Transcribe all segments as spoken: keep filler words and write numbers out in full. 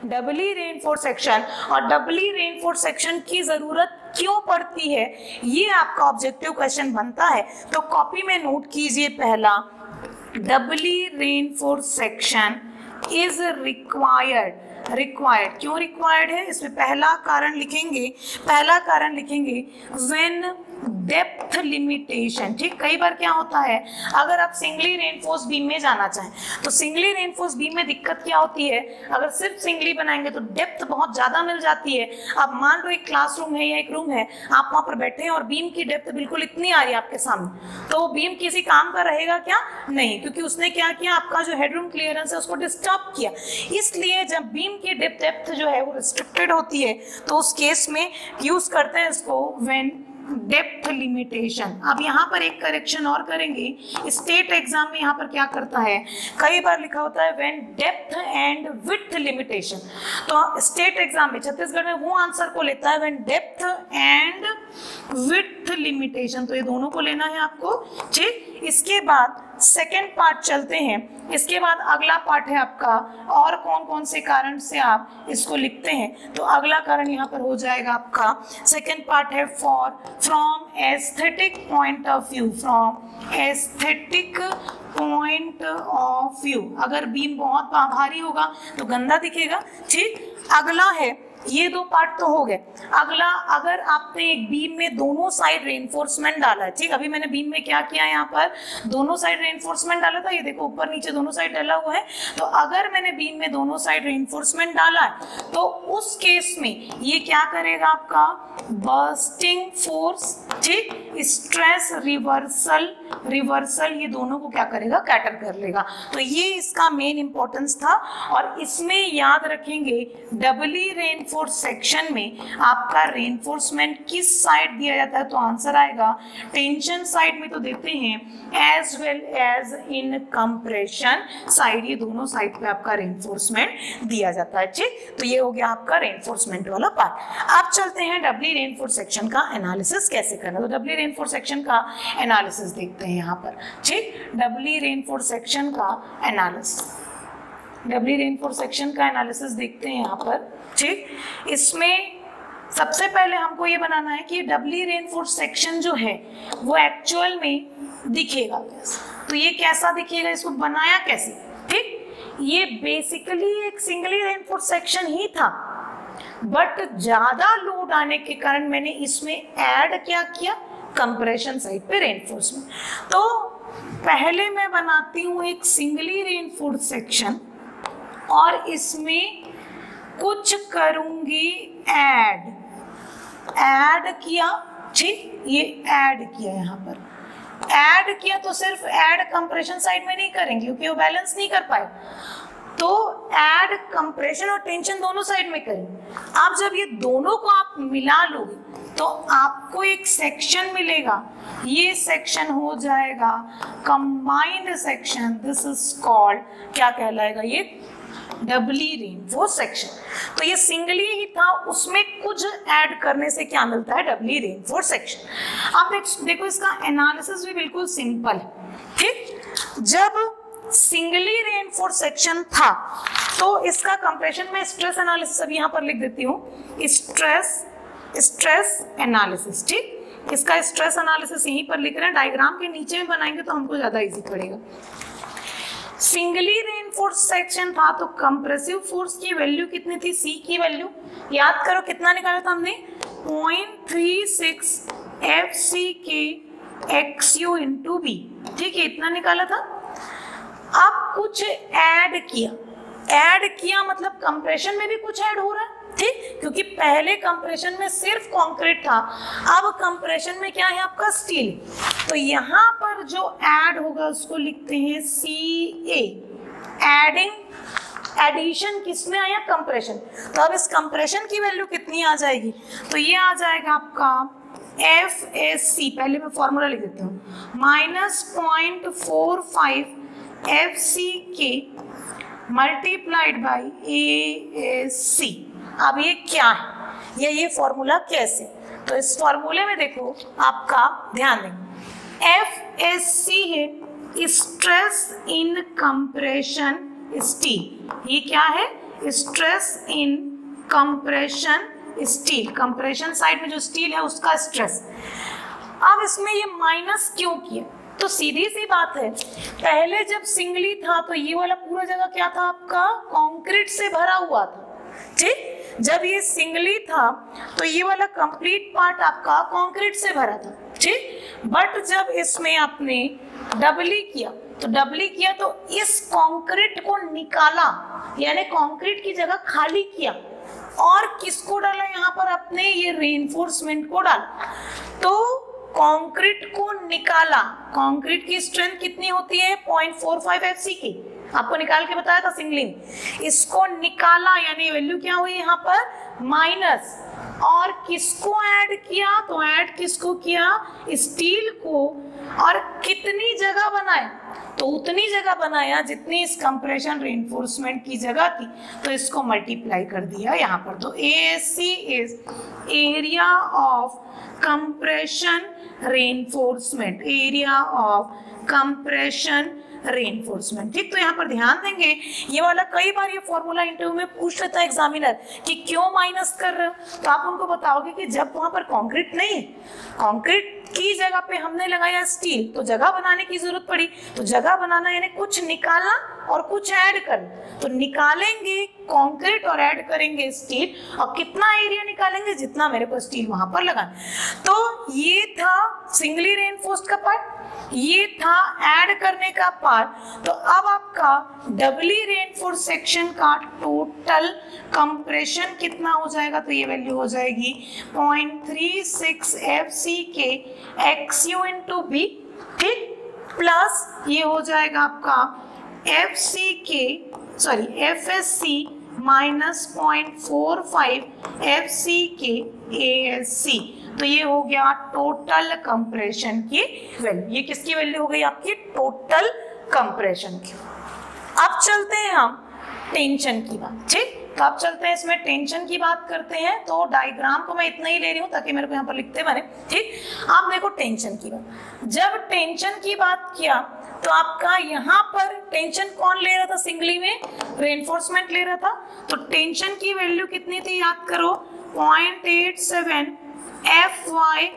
डबली reinforce section, और डबली reinforce section की जरूरत क्यों पड़ती है, ये आपका ऑब्जेक्टिव क्वेश्चन बनता है। तो कॉपी में नोट कीजिए, पहला, doubly reinforce section is required. Required क्यों रिक्वायर्ड है, इसमें पहला कारण लिखेंगे, पहला कारण लिखेंगे व्हेन डेप्थ लिमिटेशन। ठीक, कई बार क्या होता है, अगर आप सिंगली रेनफोर्स बीम में जाना चाहें तो सिंगली रेनफोर्स बीम में दिक्कत क्या होती है, अगर सिर्फ सिंगली बनाएंगे तो डेप्थ बहुत ज्यादा मिल जाती है। अब मान लो एक क्लासरूम है या एक रूम है, आप वहां पर बैठे हैं और बीम की डेप्थ बिल्कुल इतनी आ रही है आपके सामने, तो बीम किसी काम का रहेगा क्या, नहीं, क्योंकि उसने क्या किया, आपका जो हेडरूम क्लियरेंस है उसको डिस्टर्ब किया। इसलिए जब बीम की डेप्थ डेप्थ जो है वो रिस्ट्रिक्टेड होती है तो उस केस में यूज करते हैं इसको व्हेन डेप्थ लिमिटेशन। अब यहाँ पर एक करेक्शन और करेंगे, स्टेट एग्जाम में यहाँ पर क्या करता है, कई बार लिखा होता है when depth and width limitation, तो स्टेट एग्जाम में छत्तीसगढ़ में वो आंसर को लेता है when depth and width limitation, तो ये दोनों को लेना है आपको। ठीक, इसके बाद सेकेंड पार्ट चलते हैं, इसके बाद अगला पार्ट है आपका और कौन कौन से कारण से आप इसको लिखते हैं, तो अगला कारण यहाँ पर हो जाएगा आपका सेकेंड पार्ट है for from aesthetic point of view, from aesthetic point of view. अगर बीम बहुत भारी होगा तो गंदा दिखेगा। ठीक, अगला है, ये दो पार्ट तो हो गए। अगला, अगर आपने एक बीम में दोनों साइड रेनफोर्समेंट डाला है, ठीक, अभी मैंने बीम में क्या किया, यहाँ पर दोनों साइड रेनफोर्समेंट डाला था, ये देखो ऊपर नीचे दोनों साइड डाला हुआ है। तो अगर मैंने बीम में दोनों साइड रेनफोर्समेंट डाला है तो उस केस में ये क्या करेगा, आपका बर्स्टिंग फोर्स, ठीक, स्ट्रेस रिवर्सल, रिवर्सल ये दोनों को क्या करेगा, कैटर कर लेगा। तो ये इसका मेन इंपॉर्टेंस था। और इसमें याद रखेंगे डबली रेनफोर्स सेक्शन में आपका रेनफोर्समेंट किस साइड दिया जाता है, तो आंसर आएगा टेंशन साइड में तो देते हैं, as well as in compression side, ये दोनों साइड पे आपका रेनफोर्समेंट दिया जाता है। ठीक, तो ये हो गया आपका रेनफोर्समेंट वाला पार्ट। अब चलते हैं डबली रेनफोर्स सेक्शन का एनालिसिस कैसे करना, तो डबली रेनफोर्स सेक्शन का एनालिसिस देखते हैं यहाँ पर। ठीक, डबली रेनफोर्स सेक्शन का एनालिसिस, डबली रेनफोर्स सेक्शन का एनालिसिस देखते हैं यहाँ पर। ठीक, इसमें सबसे पहले हमको ये बनाना है कि डबली रेनफोर्स सेक्शन जो है वो एक्चुअल में दिखेगा कैसे, तो ये कैसा दिखेगा, इसको बनाया कैसे। ठीक, ये बेसिकली एक सिंगली रेनफोर्स सेक्शन ही था, बट ज्यादा लोड आने के कारण मैंने इसमें ऐड क्या किया, कंप्रेशन साइड पे रेनफोर्समेंट। तो पहले मैं बनाती हूँ एक सिंगली रेनफोर्स सेक्शन और इसमें कुछ करूंगी ऐड, ऐड किया। ठीक, ये ऐड किया, यहाँ पर ऐड किया, तो सिर्फ ऐड कंप्रेशन साइड में नहीं करेंगे क्योंकि वो बैलेंस नहीं कर पाए, तो ऐड कंप्रेशन और टेंशन दोनों साइड में करेंगे। अब जब ये दोनों को आप मिला लोगे तो आपको एक सेक्शन मिलेगा, ये सेक्शन हो जाएगा combined section, this is called, क्या कहलाएगा, ये डबली रेनफोर्स सेक्शन। तो ये सिंगली ही था, उसमें कुछ ऐड करने से क्या मिलता है, डबली रेनफोर्स सेक्शन। अब देखो इसका एनालिसिस भी बिल्कुल सिंपल है। ठीक, जब सिंगली रेनफोर्स सेक्शन था तो इसका कंप्रेशन में स्ट्रेस एनालिसिस अभी यहाँ पर लिख देती हूँ, स्ट्रेस स्ट्रेस एनालिसिस। ठीक, इसका स्ट्रेस एनालिसिस यहीं पर लिख रहे हैं, डायग्राम के नीचे में बनाएंगे तो हमको ज्यादा इजी पड़ेगा। सिंगली रेनफोर्स सेक्शन था तो कंप्रेसिव फोर्स की वैल्यू कितनी थी, सी की वैल्यू याद करो, कितना निकाला था हमने, point three six F C K X U into B. ठीक है, इतना निकाला था। अब कुछ ऐड किया, ऐड किया मतलब कंप्रेशन में भी कुछ ऐड हो रहा है। ठीक, क्योंकि पहले कंप्रेशन में सिर्फ कंक्रीट था, अब कंप्रेशन में क्या है आपका स्टील। तो यहाँ पर जो ऐड होगा उसको लिखते हैं सी ए, एडिंग, एडिशन किसमें आया, कंप्रेशन। तो अब इस कंप्रेशन की वैल्यू कितनी आ जाएगी, तो ये आ जाएगा आपका एफ एस सी, पहले मैं फॉर्मूला लिख देता हूँ, minus point four five F C K multiplied by A S C. अब ये क्या है, ये ये फॉर्मूला कैसे, तो इस फॉर्मूले में देखो आपका ध्यान दें, एफ एस सी है स्ट्रेस इन कंप्रेशन स्टील, ये क्या है, stress in compression steel, compression side में जो स्टील है उसका स्ट्रेस। अब इसमें ये माइनस क्यों किया? तो सीधी सी बात है, पहले जब सिंगली था तो ये वाला पूरा जगह क्या था आपका, कंक्रीट से भरा हुआ था, ठीक। जब ये सिंगली था तो ये वाला कंप्लीट पार्ट आपका कंक्रीट से भरा था, ठीक। बट जब इसमें आपने डबली किया तो डबली किया तो इस कंक्रीट को निकाला, यानी कंक्रीट की जगह खाली किया, और किसको डाला यहाँ पर आपने, ये रेनफोर्समेंट को डाला। तो कंक्रीट को निकाला, कंक्रीट की स्ट्रेंथ कितनी होती है, point four five F C की, आपको निकाल के बताया था सिंगलिंग। इसको निकाला यानी वैल्यू क्या हुई यहाँ पर, माइनस, और किसको ऐड किया, तो ऐड किसको किया, स्टील को, और कितनी जगह बनाया, तो उतनी जगह बनाया जितनी इस कंप्रेशन रेनफोर्समेंट की जगह थी, तो इसको मल्टीप्लाई कर दिया यहाँ पर। तो A S C is area of compression reinforcement, area of compression reinforcement, ठीक। तो यहाँ पर ध्यान देंगे, ये वाला कई बार ये फॉर्मूला इंटरव्यू में पूछ लेता है एग्जामिनर कि क्यों माइनस कर रहे हो, तो आप उनको बताओगे कि जब वहां पर कंक्रीट नहीं है, कंक्रीट की जगह पे हमने लगाया स्टील, तो जगह बनाने की जरूरत पड़ी, तो जगह बनाना यानी कुछ निकालना और कुछ ऐड करना। तो निकालेंगे कंक्रीट और ऐड करेंगे स्टील, और कितना एरिया निकालेंगे, जितना मेरे को स्टील वहां पर लगाना। तो ये था सिंगली रेनफोर्स्ड का पार्ट, ये था ऐड करने का पार्ट। तो अब आपका डबली रेनफोर्स्ड सेक्शन का टोटल कंप्रेशन कितना हो जाएगा, तो ये वैल्यू हो जाएगी point three six F C K X U into B, ठीक, प्लस ये हो जाएगा आपका F C K sorry F S C minus point four five F C K A S सी। तो ये हो गया टोटल कंप्रेशन की वैल्यू। ये किसकी वैल्यू हो गई आपकी, टोटल कंप्रेशन की। अब चलते हैं हम टेंशन की बात, ठीक। तो अब चलते हैं इसमें टेंशन की बात करते हैं। तो डायग्राम को मैं इतना ही ले रही हूँ ताकि मेरे को यहाँ पर लिखते बने, ठीक। आप देखो टेंशन की बात, जब टेंशन की बात किया तो आपका यहाँ पर टेंशन कौन ले रहा था, सिंगली में रेनफोर्समेंट ले रहा था। तो टेंशन की वैल्यू कितनी थी, याद करो, point eight seven F Y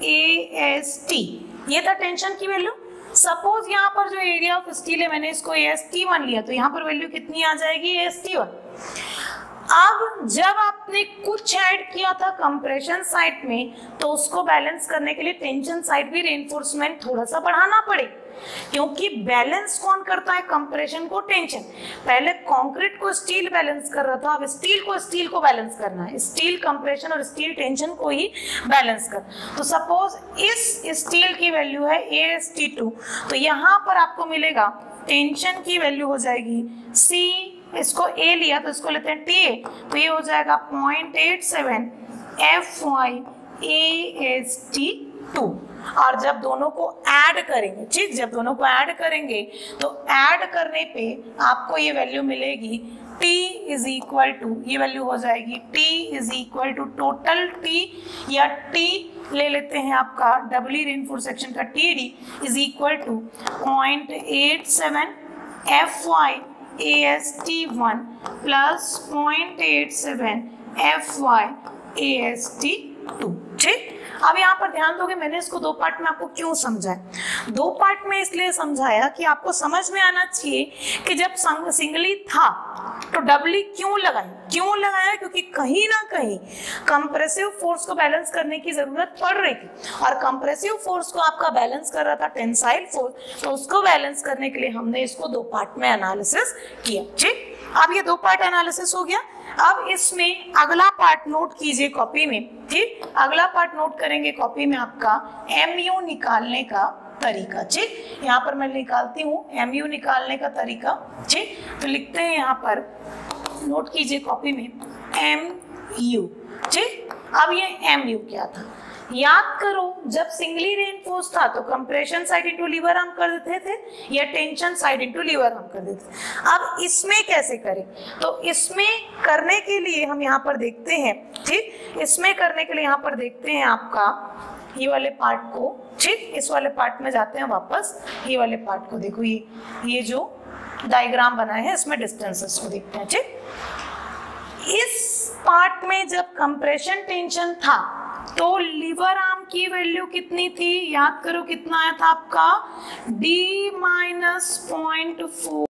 A S T, ये था टेंशन की वैल्यू। सपोज यहाँ पर जो एरिया ऑफ स्टील है मैंने इसको ए एस टी वन लिया, तो यहाँ पर वैल्यू कितनी आ जाएगी, ए एस टी वन। अब जब आपने कुछ ऐड किया था कंप्रेशन साइड में, तो उसको बैलेंस करने के लिए टेंशन साइड भी रेनफोर्समेंट थोड़ा सा बढ़ाना पड़ेगा, क्योंकि बैलेंस कौन करता है कंप्रेशन को, टेंशन। पहले कंक्रीट को स्टील बैलेंस कर रहा था, अब स्टील को स्टील को बैलेंस करना है, स्टील कंप्रेशन और स्टील टेंशन को ही बैलेंस कर। तो सपोज इस स्टील की वैल्यू है ए एस टी टू, तो यहाँ पर आपको मिलेगा टेंशन की वैल्यू हो जाएगी सी, इसको ए लिया तो इसको लेते हैं टी ए, तो ये हो जाएगा point eight seven F Y A S T two. और जब दोनों को ऐड करेंगे, ठीक, जब दोनों को ऐड करेंगे तो ऐड करने पे आपको ये वैल्यू मिलेगी T इज इक्वल टू, ये वैल्यू हो जाएगी T is equal to total T, या T ले लेते हैं आपका डबली रेनफोर्स्ड सेक्शन का T D is equal to point eight seven F Y A S T one plus point eight seven F Y A S T two, ठीक। अब यहाँ पर ध्यान दोगे, मैंने इसको दो पार्ट में आपको क्यों समझाया, दो पार्ट में इसलिए समझाया कि आपको समझ में आना चाहिए कि जब सिंगली था तो डबली क्यों लगाया, क्यों लगाया, क्योंकि कहीं ना कहीं कंप्रेसिव फोर्स को बैलेंस करने की जरूरत पड़ रही थी, और कंप्रेसिव फोर्स को आपका बैलेंस कर रहा था टेंसाइल फोर्स, तो उसको बैलेंस करने के लिए हमने इसको दो पार्ट में एनालिसिस किया, ठीक। अब ये दो पार्ट एनालिसिस हो गया। अब इसमें अगला पार्ट नोट कीजिए कॉपी में, ठीक। अगला पार्ट नोट करेंगे कॉपी में आपका एम यू निकालने का तरीका, ठीक। यहाँ पर मैं निकालती हूँ एम यू निकालने का तरीका, ठीक। तो लिखते हैं यहाँ पर, नोट कीजिए कॉपी में एम यू, ठीक। अब ये एम यू क्या था, याद करो, जब सिंगली रेनफोर्स था तो compression side into lever arm कर देते थे, या tension side into lever arm कर देते थे। अब इसमें कैसे करें, तो इसमें करने के लिए हम यहाँ पर देखते हैं, ठीक। इसमें करने के लिए यहाँ पर देखते हैं आपका ये वाले पार्ट को, ठीक। इस वाले पार्ट में जाते हैं वापस, ये वाले पार्ट को देखो, ये ये जो डायग्राम बना है इसमें डिस्टेंसेस को देखते हैं, ठीक। इस पार्ट में जब कंप्रेशन टेंशन था तो लीवर आर्म की वैल्यू कितनी थी, याद करो कितना आया था आपका, डी माइनस पॉइंट फोर